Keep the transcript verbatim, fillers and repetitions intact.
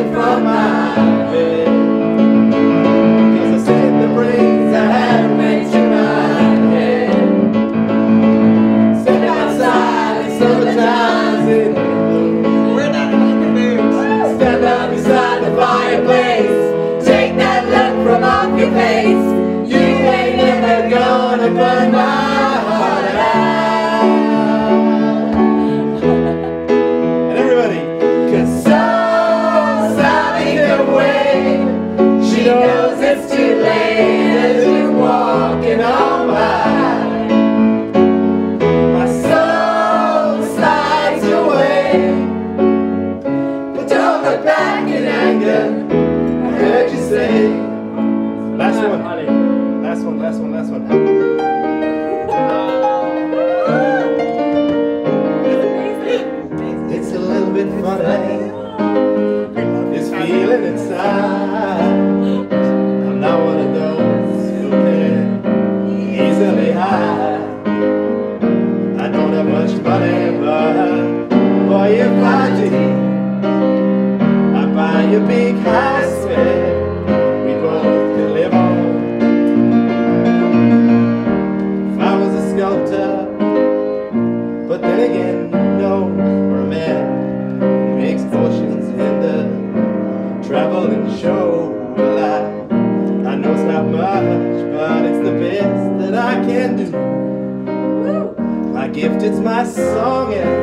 it from my bed. Cause I said the brains I had went to my head. Step outside in summertime in the blue. We're not in the news. Stand up beside the fireplace. Take that look from off your face. You ain't never gonna burn my heart out. And everybody, cause so Sally can wait. She knows it's too late as she's walking on by. My soul slides away, but don't look back in anger. I heard you say. Last one, last one, last one, last one. It's a little bit funny, this feeling inside. I'm not one of those who can easily hide. I don't have much money, but boy, if I did, I'd buy you a big house where we both could live on. If I was a sculptor, but then again, no, we're a man who makes fortunes in the traveling show. Well, I, I know it's not much, but it's the best that I can do. My gift, it's my song, and